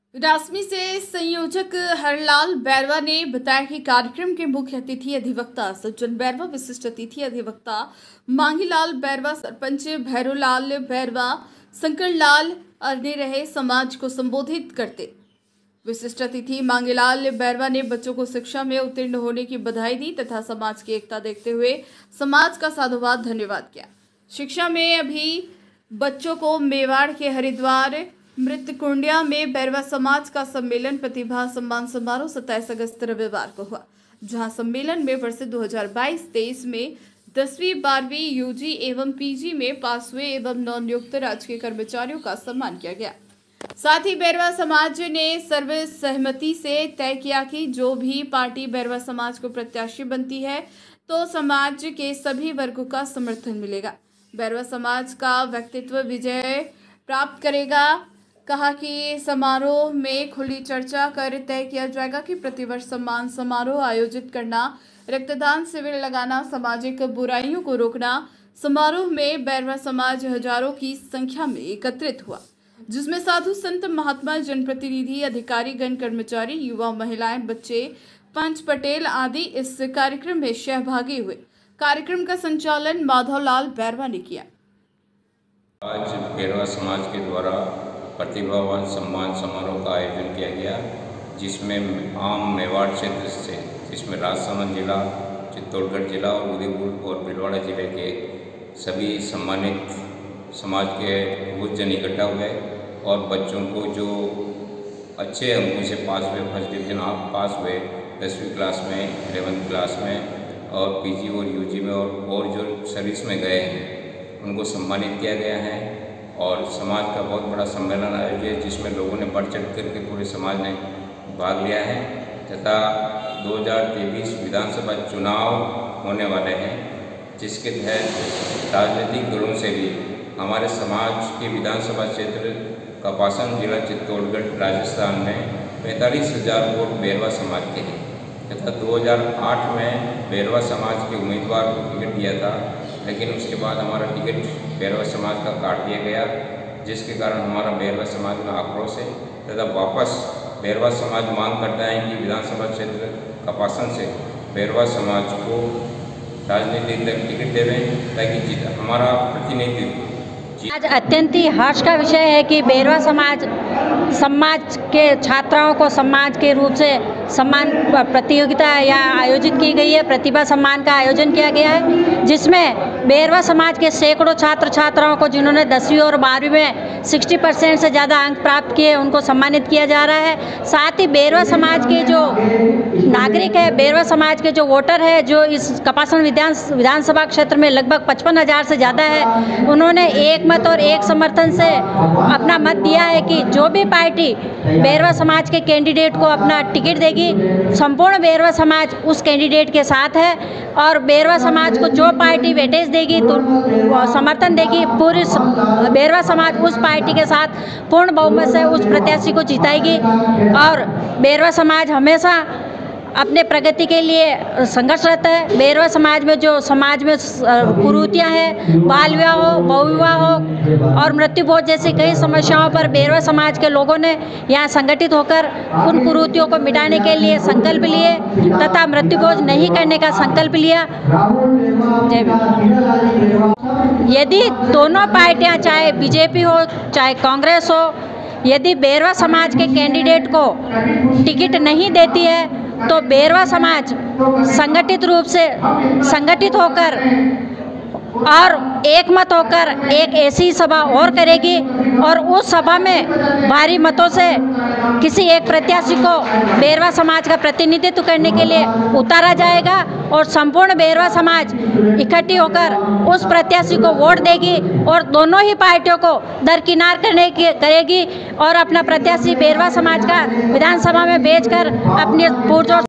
रासमी से संयोजक हरलाल बैरवा ने बताया कि कार्यक्रम के मुख्य अतिथि अधिवक्ता सज्जन बैरवा, विशिष्ट अतिथि अधिवक्ता मांगीलाल बैरवा, सरपंच भैरोलाल बैरवा, शंकर लाल ने रहे। समाज को संबोधित करते विशिष्ट अतिथि मांगीलाल बैरवा ने बच्चों को शिक्षा में उत्तीर्ण होने की बधाई दी तथा समाज की एकता देखते हुए समाज का साधुवाद धन्यवाद किया। शिक्षा में अभी बच्चों को मेवाड़ के हरिद्वार मृतकुंडिया में बैरवा समाज का सम्मेलन प्रतिभा सम्मान समारोह 27 अगस्त रविवार को हुआ, जहां सम्मेलन में वर्ष 2022-23 में 10वीं 12वीं यूजी एवं पीजी में पास हुए एवं नवनियुक्त राजकीय कर्मचारियों का सम्मान किया गया। साथ ही बैरवा समाज ने सर्वसहमति से तय किया कि जो भी पार्टी बैरवा समाज को प्रत्याशी बनती है तो समाज के सभी वर्गों का समर्थन मिलेगा। बैरवा समाज का व्यक्तित्व विजय प्राप्त करेगा। कहा कि समारोह में खुली चर्चा कर तय किया जाएगा कि प्रतिवर्ष सम्मान समारोह आयोजित करना, रक्तदान शिविर लगाना, सामाजिक बुराइयों को रोकना। समारोह में बैरवा समाज हजारों की संख्या में एकत्रित हुआ, जिसमें साधु संत महात्मा, जनप्रतिनिधि, अधिकारीगण, कर्मचारी, युवा, महिलाएं, बच्चे, पंच पटेल आदि इस कार्यक्रम में सहभागी हुए। कार्यक्रम का संचालन माधवलाल बैरवा ने किया। आज बैरवा समाज के द्वारा प्रतिभावान सम्मान समारोह का आयोजन किया गया, जिसमें आम मेवाड़ क्षेत्र से, जिसमें राजसमंद जिला, चित्तौड़गढ़ जिला और उदयपुर और भीलवाड़ा जिले के सभी सम्मानित समाज के बुजुर्ग इकट्ठा हुए और बच्चों को जो अच्छे अंकों से पास हुए, फर्स्ट डिवीजन पास हुए 10वीं क्लास में, 11वीं क्लास में और पीजी और यूजी में और जो सर्विस में गए हैं उनको सम्मानित किया गया है। और समाज का बहुत बड़ा सम्मेलन आयोजित, जिसमें लोगों ने बढ़ चढ़ करके पूरे समाज ने भाग लिया है तथा 2023 विधानसभा चुनाव होने वाले हैं, जिसके तहत राजनीतिक दलों से भी हमारे समाज के विधानसभा क्षेत्र कपासन जिला चित्तौड़गढ़ राजस्थान में 45,000 वोट बैरवा समाज के हैं तथा 2008 में बैरवा समाज के उम्मीदवार को टिकट दिया था, लेकिन उसके बाद हमारा टिकट बैरवा समाज का काट दिया गया, जिसके कारण हमारा बैरवा समाज में आक्रोश है तथा वापस बैरवा समाज मांग करता है कि विधानसभा क्षेत्र कपासन से बैरवा समाज को राजनीतिक दल टिकट देवें ताकि हमारा प्रतिनिधित्व। आज अत्यंत ही हर्ष का विषय है कि बैरवा समाज के छात्राओं को समाज के रूप से सम्मान प्रतियोगिता आयोजित की गई है। प्रतिभा सम्मान का आयोजन किया गया है, जिसमें बैरवा समाज के सैकड़ों छात्र छात्राओं को, जिन्होंने 10वीं और 12वीं में 60% से ज़्यादा अंक प्राप्त किए, उनको सम्मानित किया जा रहा है। साथ ही बैरवा समाज के जो नागरिक है, बैरवा समाज के जो वोटर है, जो इस कपासन विधानसभा क्षेत्र में लगभग 55,000 से ज़्यादा है, उन्होंने एक मत और एक समर्थन से अपना मत दिया है कि जो भी पार्टी बैरवा समाज के कैंडिडेट को अपना टिकट देगी, संपूर्ण बैरवा समाज उस कैंडिडेट के साथ है और बैरवा समाज को जो पार्टी वेटेज देगी तो समर्थन देगी, पूरी बैरवा समाज उस पार्टी के साथ पूर्ण बहुमत से उस प्रत्याशी को जिताएगी। और बैरवा समाज हमेशा अपने प्रगति के लिए संघर्षरत है। बैरवा समाज में जो समाज में कुरीतियाँ हैं, बाल विवाह हो, बहुविवाह हो और मृत्यु भोज जैसी कई समस्याओं पर बैरवा समाज के लोगों ने यहाँ संगठित होकर उन कुरीतियों को मिटाने के लिए संकल्प लिए तथा मृत्यु भोज नहीं करने का संकल्प लिया। जय भीम। यदि दोनों पार्टियाँ, चाहे बीजेपी हो चाहे कांग्रेस हो, यदि बैरवा समाज के कैंडिडेट को टिकट नहीं देती है तो बैरवा समाज संगठित रूप से संगठित होकर और एकमत होकर एक ऐसी सभा और करेगी और उस सभा में भारी मतों से किसी एक प्रत्याशी को बैरवा समाज का प्रतिनिधित्व करने के लिए उतारा जाएगा और संपूर्ण बैरवा समाज इकट्ठी होकर उस प्रत्याशी को वोट देगी और दोनों ही पार्टियों को दरकिनार करेगी और अपना प्रत्याशी बैरवा समाज का विधानसभा में भेजकर अपने पुरजोर